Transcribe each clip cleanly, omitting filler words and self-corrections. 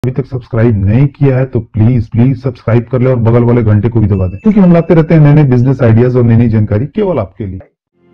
अभी तक सब्सक्राइब नहीं किया है तो प्लीज प्लीज सब्सक्राइब कर ले और बगल वाले घंटे को भी दबा दें, क्योंकि हम लाते रहते हैं नए नए बिजनेस आइडियाज और नई नई जानकारी केवल आपके लिए।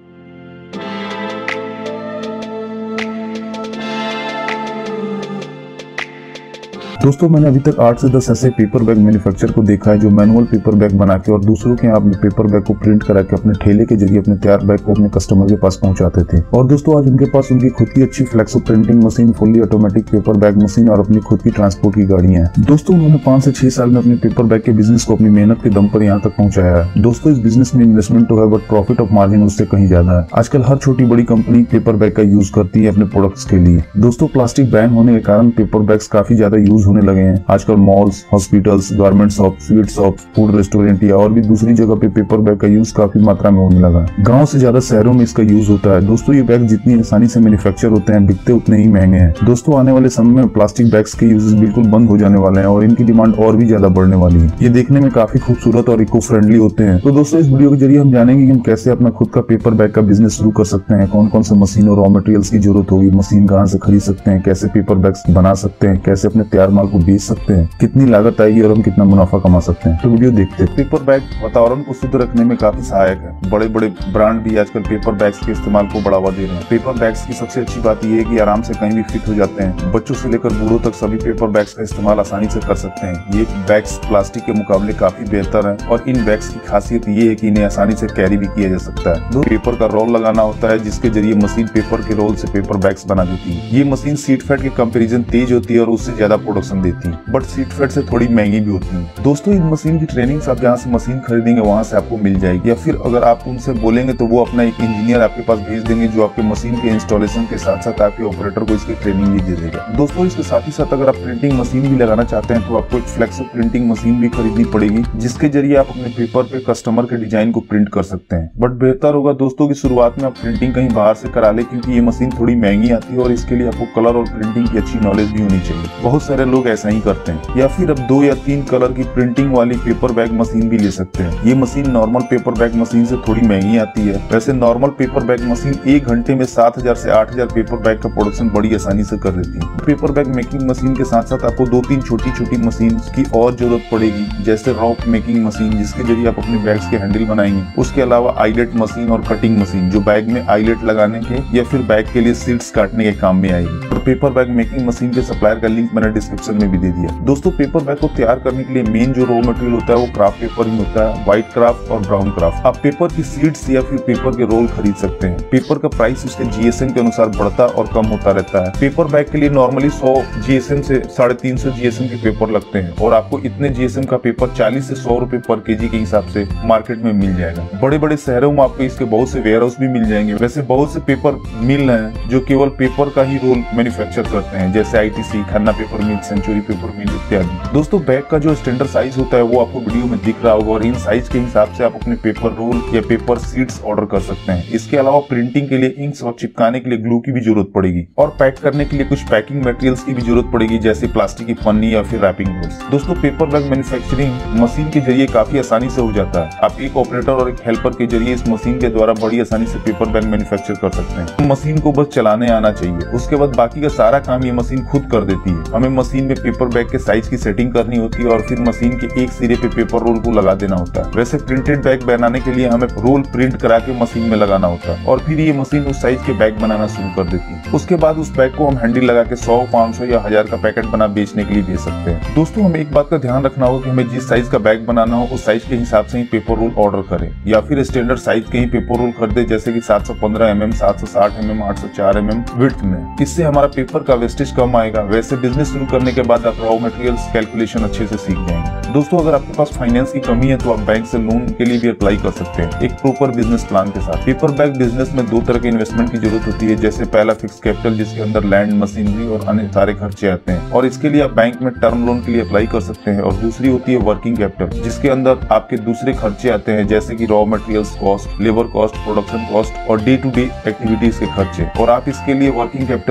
दोस्तों, मैंने अभी तक 8 से 10 ऐसे पेपर बैग मैन्युफैक्चर को देखा है जो मैनुअल पेपर बैग बना के और दूसरों के यहाँ अपने पेपर बैग को प्रिंट करा के अपने ठेले के जरिए अपने तैयार बैग को अपने कस्टमर के पास पहुंचाते थे। और दोस्तों, आज उनके पास उनकी खुद की अच्छी flexo printing machine, fully automatic paper bag machine और अपनी खुद की ट्रांसपोर्ट की गाड़ियां हैं। दोस्तों, उन्होंने 5 से 6 साल में अपने पेपर बैग के बिजनेस को अपनी मेहनत के दम पर यहाँ तक पहुंचाया है। दोस्तों, इस बिजनेस में इन्वेस्टमेंट तो है बट प्रॉफिट ऑफ मार्जिन उससे कहीं ज्यादा है। आजकल हर छोटी बड़ी कंपनी पेपर बैग का यूज करती है अपने प्रोडक्ट्स के लिए। दोस्तों, प्लास्टिक बैन होने के कारण पेपर बैग्स काफी ज्यादा यूज होने लगे हैं। आजकल malls, hospitals, garment shop, sweet shop, food restaurant या और भी दूसरी जगह पे पेपर बैग का यूज काफी मात्रा में होने लगा। गांव से ज्यादा शहरों में इसका यूज होता है। दोस्तों, ये बैग जितनी आसानी से मैन्युफैक्चर होते हैं, बिकते उतने ही महंगे हैं। दोस्तों, आने वाले समय में प्लास्टिक बैग्स के यूजेस बिल्कुल बंद हो जाने वाले हैं और इनकी डिमांड और भी ज्यादा बढ़ने वाली है। ये देखने में काफी खूबसूरत और इको फ्रेंडली होते हैं। तो दोस्तों, इस वीडियो के जरिए हम जानेंगे कि हम कैसे अपना खुद का पेपर बैग का बिजनेस शुरू कर सकते हैं, कौन कौन से मशीन और रॉ मटेरियल्स की जरूरत होगी, मशीन कहाँ से खरीद सकते हैं, कैसे पेपर बैग्स बना सकते हैं, कैसे अपने तैयार माल को बेच सकते हैं, कितनी लागत आएगी और हम कितना मुनाफा कमा सकते हैं। तो वीडियो देखते हैं। पेपर बैग वातावरण को शुद्ध रखने में काफी सहायक है। बड़े बड़े ब्रांड भी आजकल पेपर बैग्स के इस्तेमाल को बढ़ावा दे रहे हैं। पेपर बैग्स की सबसे अच्छी बात यह है कि आराम से कहीं भी फिट हो जाते हैं। बच्चों से लेकर बूढ़ों तक सभी पेपर बैग्स का इस्तेमाल आसानी से कर सकते हैं। ये बैग्स प्लास्टिक के मुकाबले काफी बेहतर है और इन बैग्स की खासियत ये है कि इन्हें आसानी से कैरी भी किया जा सकता है। दो पेपर का रोल लगाना होता है जिसके जरिए मशीन पेपर के रोल से पेपर बैग्स बना देती है। ये मशीन सीट फैट के कंपेरिजन तेज होती है और उससे ज्यादा प्रोडक्शन देती है, बट सीट फैट से थोड़ी महंगी भी होती है। दोस्तों, इन मशीन की ट्रेनिंग आप जहाँ से मशीन खरीदेंगे वहाँ से आपको मिल जाएगी, या फिर अगर आप उनसे बोलेंगे तो वो अपना एक इंजीनियर आपके पास भेज देंगे जो आपके मशीन के इंस्टॉलेशन के साथ साथ आपके ऑपरेटर को इसकी ट्रेनिंग भी दे देगा। दोस्तों, इसके साथ ही साथ अगर आप प्रिंटिंग मशीन भी लगाना चाहते हैं तो आपको एक फ्लेक्सो प्रिंटिंग मशीन भी खरीदनी पड़ेगी जिसके जरिए आप अपने पेपर पे कस्टमर के डिजाइन को प्रिंट कर सकते हैं। बट बेहतर होगा दोस्तों की शुरुआत में आप प्रिंटिंग कहीं बाहर से करा ले, क्योंकि ये मशीन थोड़ी महंगी आती है और इसके लिए आपको कलर और प्रिंटिंग की अच्छी नॉलेज भी होनी चाहिए। बहुत सारे लोग ऐसा ही करते हैं। या फिर अब 2 या 3 कलर की प्रिंटिंग वाली पेपर बैग मशीन भी ले सकते हैं। ये machine normal paper bag machine से थोड़ी महंगी आती है। वैसे नॉर्मल पेपर बैग मशीन 1 घंटे में 7000 से 8000 पेपर बैग का प्रोडक्शन बड़ी आसानी से कर देती है। पेपर बैग मेकिंग मशीन के साथ साथ आपको 2-3 छोटी छोटी मशीन की और जरूरत पड़ेगी, जैसे रॉक मेकिंग मशीन जिसके जरिए आप अपने बैग्स के हैंडल बनाएंगे। उसके अलावा आईलेट मशीन और कटिंग मशीन जो बैग में आईलेट लगाने के या फिर बैग के लिए सीट्स काटने के काम में आएगी। और पेपर बैग मेकिंग मशीन के सप्लायर का लिंक मैंने डिस्क्रिप्शन में भी दे दिया। दोस्तों, पेपर बैग को तैयार करने के लिए मेन जो रॉ मटेरियल होता है वो क्राफ्ट पेपर ही होता है, व्हाइट क्राफ्ट और ब्राउन क्राफ्ट। आप पेपर की सीड्स या फिर पेपर के रोल खरीद सकते हैं। पेपर का प्राइस उसके जीएसएम के अनुसार बढ़ता और कम होता रहता है। पेपर बैग के लिए नॉर्मली 100 जीएसएम से 350 जीएसएम के पेपर लगते हैं और आपको इतने जीएसएम का पेपर 40 से 100 रुपए पर केजी के हिसाब से मार्केट में मिल जाएगा। बड़े बड़े शहरों में आपको इसके बहुत से वेयर हाउस भी मिल जाएंगे। वैसे बहुत से पेपर मिल हैं जो केवल पेपर का ही रोल मैन्युफैक्चर करते हैं, जैसे ITC, Khanna paper mill, Century paper mill इत्यादि। दोस्तों, बैग का जो स्टैंडर्ड साइज होता है वो आपको वीडियो में दिख रहा होगा और इन साइज के हिसाब से आप अपने पेपर रोल या पेपर सीड्स ऑर्डर कर सकते हैं। इसके अलावा प्रिंटिंग के लिए इंक्स और चिपकाने के लिए ग्लू की भी जरूरत पड़ेगी और पैक करने के लिए कुछ पैकिंग मटेरियल्स की भी जरूरत पड़ेगी, जैसे प्लास्टिक की पन्नी या फिर रैपिंग रोल्स। दोस्तों, पेपर बैग मैन्युफैक्चरिंग मशीन के जरिए काफी आसानी से हो जाता है। आप एक ऑपरेटर और एक हेल्पर के जरिए इस मशीन के द्वारा बड़ी आसानी से पेपर बैग मैन्युफैक्चर कर सकते हैं। मशीन को बस चलाने आना चाहिए, उसके बाद बाकी का सारा काम ये मशीन खुद कर देती है। हमें मशीन में पेपर बैग के साइज की सेटिंग करनी होती है और फिर मशीन के एक सिरे पे पेपर रोल को लगा देना होता है। वैसे प्रिंटेड बैग बनाने के लिए हमें रोल प्रिंट करा के मशीन में लगाना होता है और फिर ये मशीन उस साइज के बैग बनाना शुरू कर देती है। उसके बाद उस बैग को हम हैंडल लगा के 100, 500 या 1000 का पैकेट बना बेचने के लिए दे सकते हैं। दोस्तों, हमें एक बात का ध्यान रखना होगा कि हमें जिस साइज का बैग बनाना हो उस साइज के हिसाब से ही पेपर रोल ऑर्डर करें, या फिर स्टैंडर्ड साइज के ही पेपर रोल खरीदे, जैसे कि 715 mm, 760 mm, 804 mm विड्थ में। इससे हमारा पेपर का वेस्टेज कम आएगा। वैसे बिजनेस शुरू करने के बाद आप रॉ मटेरियल्स कैलकुलेशन अच्छे से सीख जाएंगे। दोस्तों, अगर आपके पास फाइनेंस की कमी है तो आप बैंक से लोन के लिए भी अप्लाई कर सकते हैं एक प्रॉपर बिजनेस प्लान के साथ। पेपर बैग बिजनेस में 2 तरह के इन्वेस्टमेंट की जरूरत होती है, जैसे पहला फिक्स कैपिटल जिसके अंदर लैंड, मशीनरी और अन्य सारे खर्चे आते हैं और इसके लिए आप बैंक में टर्म लोन के लिए अप्लाई कर सकते हैं। और दूसरी होती है वर्किंग कैपिटल जिसके अंदर आपके दूसरे खर्चे आते हैं, जैसे कि raw materials cost, labour cost, production cost और डे टू डे एक्टिविटीज के खर्चे। और आप इसके लिए वर्किंग कैपिटल लोन यानी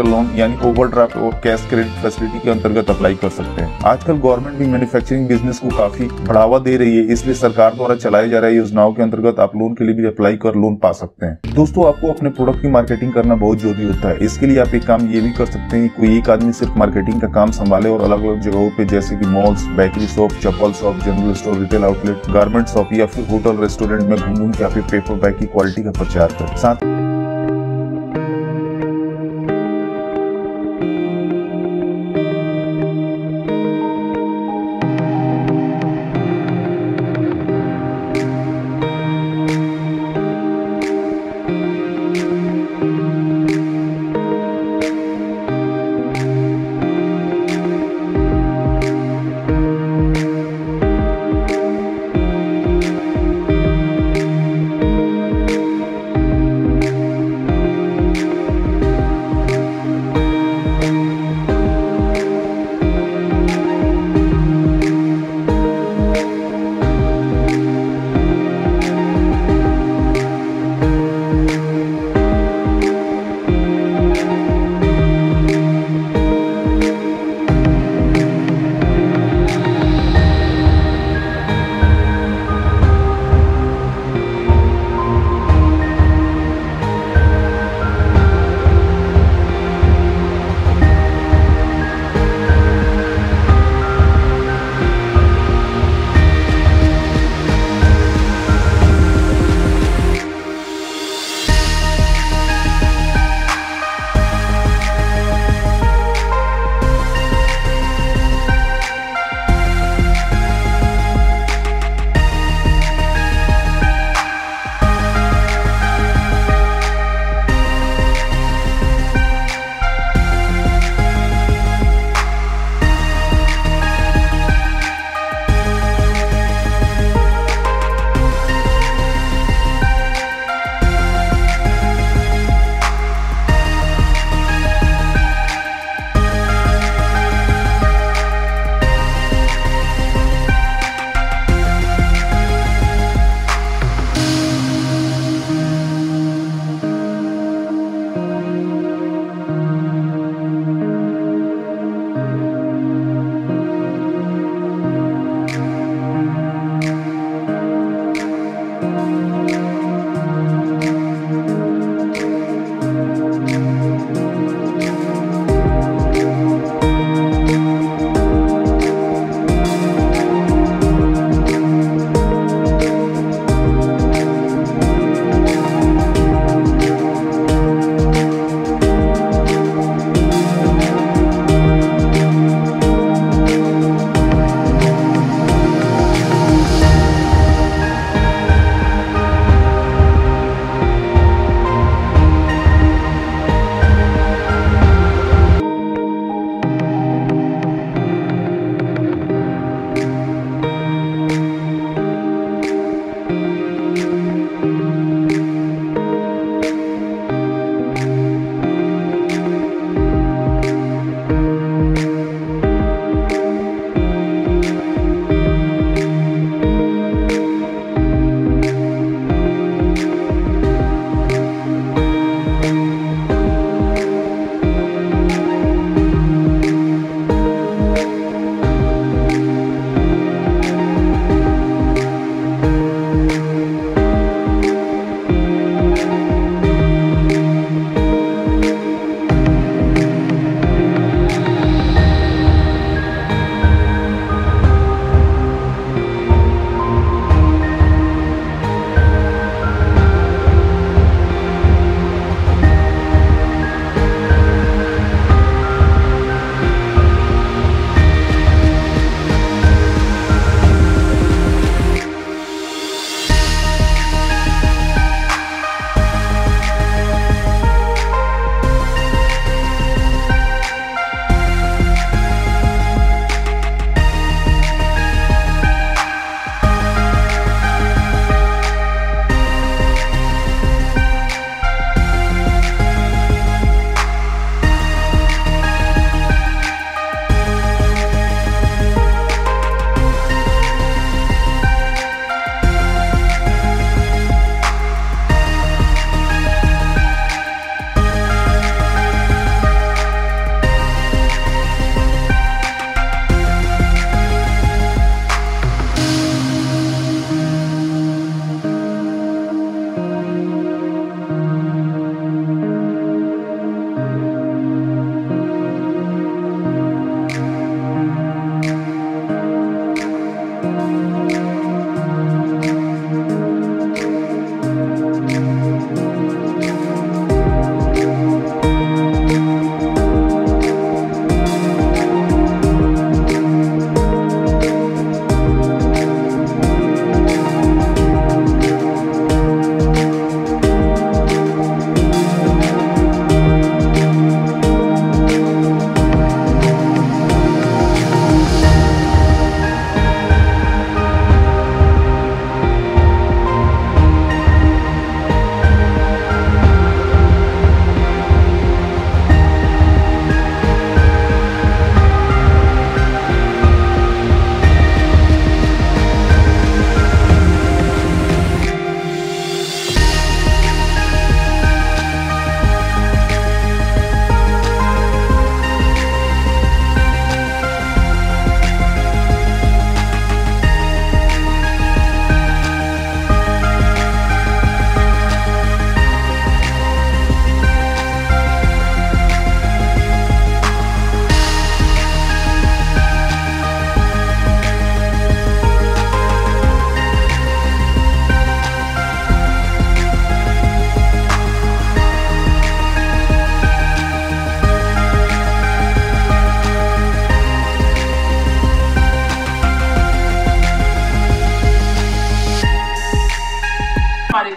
यानी ओवरड्राफ्ट और कैश क्रेडिट फैसिलिटी के अंतर्गत अप्लाई कर सकते हैं। आजकल गवर्नमेंट भी मैन्युफैक्चरिंग बिजनेस को काफी बढ़ावा दे रही है, इसलिए सरकार द्वारा चलाई जा रही योजनाओं के अंतर्गत आप लोन के लिए भी अप्लाई कर लोन पा सकते हैं। दोस्तों, आपको अपने प्रोडक्ट की मार्केटिंग करना बहुत जरूरी होता है। इसके लिए आप एक काम ये भी कर सकते हैं, कोई एक आदमी सिर्फ मार्केटिंग का काम संभाले और अलग अलग जगहों पे जैसे कि मॉल्स, बेकरी शॉप, चप्पल shop, general store, retail outlet, garment shop या फिर होटल रेस्टोरेंट में घूम के आप पेपर बैग की क्वालिटी का प्रचार करें। साथ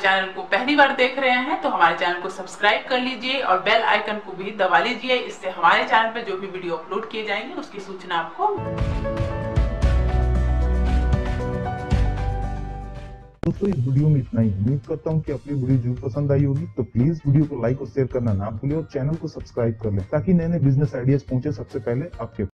चैनल को पहली बार देख रहे हैं तो हमारे चैनल को सब्सक्राइब कर लीजिए और बेल आइकन को भी दबा लीजिए। इससे हमारे चैनल पर जो भी वीडियो अपलोड किए जाएंगे उसकी सूचना आपको। दोस्तों इस वीडियो में इतना ही। उम्मीद करता हूँ कि आपको वीडियो जरूर पसंद आई होगी। तो प्लीज वीडियो को लाइक और शेयर करना ना भूलें और चैनल को सब्सक्राइब कर लें ताकि नए नए बिजनेस आइडियाज पहुंचे सबसे पहले आपके